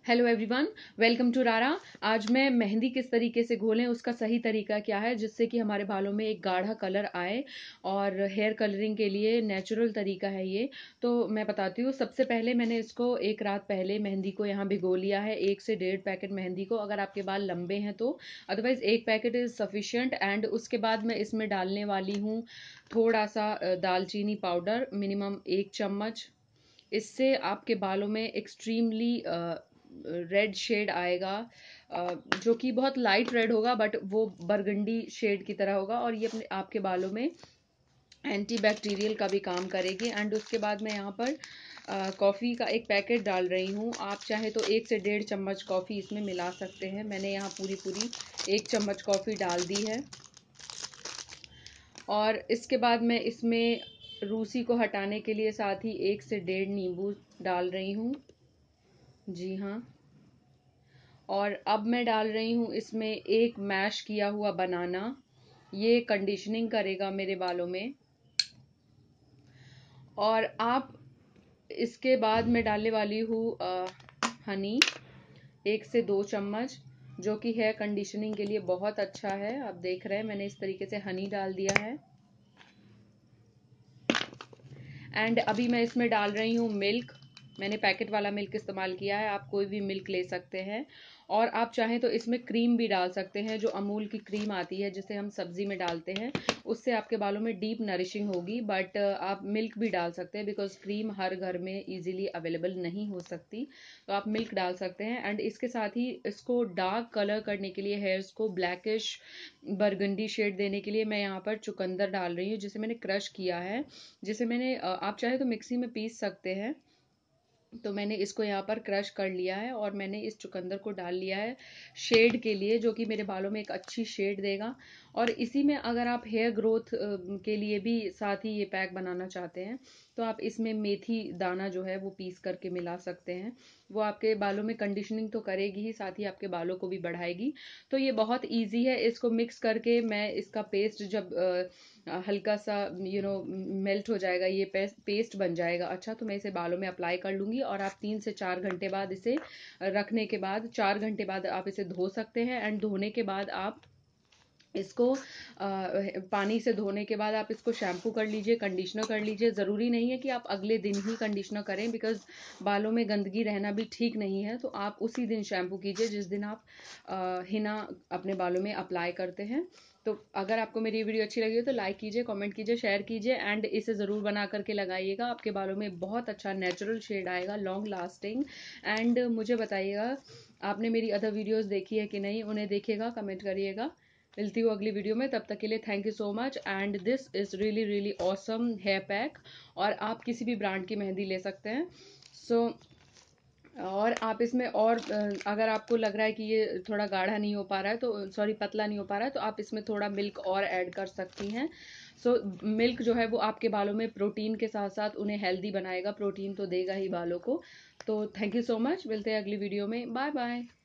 Hello everyone, welcome to रारा। आज मैं मेहंदी किस तरीके से घोलें उसका सही तरीका क्या है जिससे कि हमारे बालों में एक गाढ़ा कलर आए और हेयर कलरिंग के लिए नेचुरल तरीका है ये। तो मैं बताती हूँ। सबसे पहले मैंने इसको एक रात पहले मेहंदी को यहाँ भिगो लिया है, 1 से 1.5 पैकेट मेहंदी को, अगर आपके बाल लंबे हैं तो। Otherwise 1 packet is sufficient. And उसके बाद मैं इसमें डालने वाली हूँ थोड़ा सा दालचीनी पाउडर, मिनिमम 1 चम्मच। इससे आपके बालों में एक्सट्रीमली रेड शेड आएगा, जो कि बहुत लाइट रेड होगा बट वो बरगंडी शेड की तरह होगा, और ये अपने आपके बालों में एंटी बैक्टीरियल का भी काम करेगी। एंड उसके बाद मैं यहाँ पर कॉफ़ी का 1 पैकेट डाल रही हूँ। आप चाहे तो 1 से 1.5 चम्मच कॉफ़ी इसमें मिला सकते हैं। मैंने यहाँ पूरी पूरी 1 चम्मच कॉफ़ी डाल दी है। और इसके बाद मैं इसमें रूसी को हटाने के लिए साथ ही 1 से 1.5 नींबू डाल रही हूँ। जी हाँ। और अब मैं डाल रही हूँ इसमें एक मैश किया हुआ बनाना। ये कंडीशनिंग करेगा मेरे बालों में। और आप इसके बाद मैं डालने वाली हूँ हनी, 1 से 2 चम्मच, जो कि हेयर कंडीशनिंग के लिए बहुत अच्छा है। आप देख रहे हैं मैंने इस तरीके से हनी डाल दिया है। एंड अभी मैं इसमें डाल रही हूँ मिल्क। मैंने पैकेट वाला मिल्क इस्तेमाल किया है, आप कोई भी मिल्क ले सकते हैं। और आप चाहें तो इसमें क्रीम भी डाल सकते हैं, जो अमूल की क्रीम आती है जिसे हम सब्जी में डालते हैं। उससे आपके बालों में डीप नरिशिंग होगी। बट आप मिल्क भी डाल सकते हैं, बिकॉज क्रीम हर घर में इजीली अवेलेबल नहीं हो सकती। तो आप मिल्क डाल सकते हैं। एंड इसके साथ ही इसको डार्क कलर करने के लिए, हेयर्स को ब्लैकिश बरगंडी शेड देने के लिए, मैं यहाँ पर चुकंदर डाल रही हूँ, जिसे मैंने क्रश किया है। जिसे मैंने आप चाहे तो मिक्सी में पीस सकते हैं। तो मैंने इसको यहाँ पर क्रश कर लिया है और मैंने इस चुकंदर को डाल लिया है शेड के लिए, जो कि मेरे बालों में एक अच्छी शेड देगा। और इसी में अगर आप हेयर ग्रोथ के लिए भी साथ ही ये पैक बनाना चाहते हैं, तो आप इसमें मेथी दाना जो है वो पीस करके मिला सकते हैं। वो आपके बालों में कंडीशनिंग तो करेगी ही, साथ ही आपके बालों को भी बढ़ाएगी। तो ये बहुत ईजी है। इसको मिक्स करके मैं इसका पेस्ट जब हल्का सा मेल्ट हो जाएगा, ये पेस्ट बन जाएगा अच्छा, तो मैं इसे बालों में अप्लाई कर लूँगी। और आप 3 से 4 घंटे बाद इसे रखने के बाद, 4 घंटे बाद आप इसे धो सकते हैं। एंड धोने के बाद आप इसको पानी से धोने के बाद आप इसको शैम्पू कर लीजिए, कंडीशनर कर लीजिए। ज़रूरी नहीं है कि आप अगले दिन ही कंडीशनर करें, बिकॉज बालों में गंदगी रहना भी ठीक नहीं है। तो आप उसी दिन शैम्पू कीजिए जिस दिन आप हिना अपने बालों में अप्लाई करते हैं। तो अगर आपको मेरी वीडियो अच्छी लगी हो तो लाइक कीजिए, कमेंट कीजिए, शेयर कीजिए। एंड इसे ज़रूर बना करके लगाइएगा। आपके बालों में बहुत अच्छा नेचुरल शेड आएगा, लॉन्ग लास्टिंग। एंड मुझे बताइएगा आपने मेरी अदर वीडियोस देखी है कि नहीं, उन्हें देखिएगा, कमेंट करिएगा। मिलती हूँ अगली वीडियो में, तब तक के लिए thank you so much. And this is really really awesome hair pack. और आप किसी भी ब्रांड की मेहंदी ले सकते हैं। सो और आप इसमें और अगर आपको लग रहा है कि ये थोड़ा गाढ़ा नहीं हो पा रहा है, तो सॉरी पतला नहीं हो पा रहा है, तो आप इसमें थोड़ा मिल्क और ऐड कर सकती हैं। सो मिल्क जो है वो आपके बालों में प्रोटीन के साथ साथ उन्हें हेल्दी बनाएगा, प्रोटीन तो देगा ही बालों को। तो थैंक यू सो मच, मिलते हैं अगली वीडियो में। Bye bye.